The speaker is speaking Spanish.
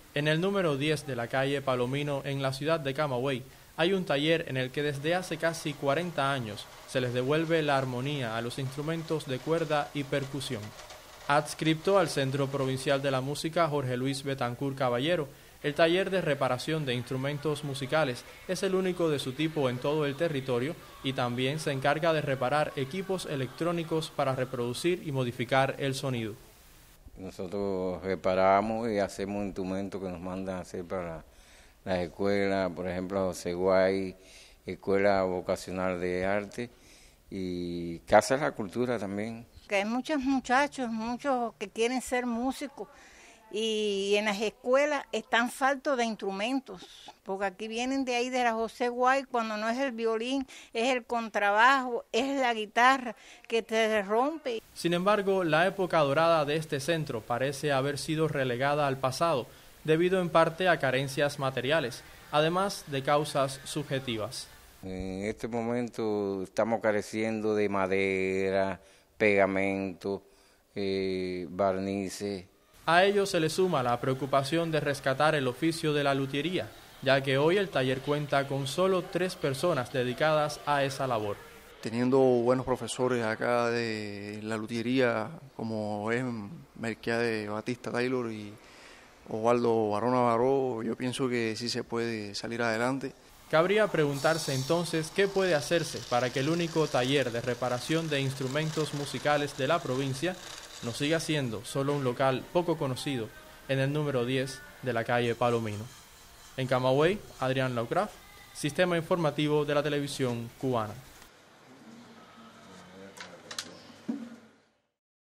En el número 10 de la calle Palomino, en la ciudad de Camagüey, hay un taller en el que desde hace casi 40 años se les devuelve la armonía a los instrumentos de cuerda y percusión. Adscripto al Centro Provincial de la Música Jorge Luis Betancourt Caballero, el taller de reparación de instrumentos musicales es el único de su tipo en todo el territorio y también se encarga de reparar equipos electrónicos para reproducir y modificar el sonido. Nosotros reparamos y hacemos instrumentos que nos mandan a hacer para las escuelas, por ejemplo, José Guay, Escuela Vocacional de Arte y Casa de la Cultura también. Que hay muchos muchachos, muchos que quieren ser músicos y en las escuelas están faltos de instrumentos, porque aquí vienen de ahí de la José Guay, cuando no es el violín, es el contrabajo, es la guitarra que te rompe. Sin embargo, la época dorada de este centro parece haber sido relegada al pasado, debido en parte a carencias materiales, además de causas subjetivas. En este momento estamos careciendo de madera, pegamento, barnices. A ello se le suma la preocupación de rescatar el oficio de la luthiería, ya que hoy el taller cuenta con solo 3 personas dedicadas a esa labor. Teniendo buenos profesores acá de la luthiería, como es Melquiades Batista Taylor y Osvaldo Barona Baró, yo pienso que sí se puede salir adelante. Cabría preguntarse entonces qué puede hacerse para que el único taller de reparación de instrumentos musicales de la provincia no siga siendo solo un local poco conocido en el número 10 de la calle Palomino. En Camagüey, Adrián Laucraft, Sistema Informativo de la Televisión Cubana.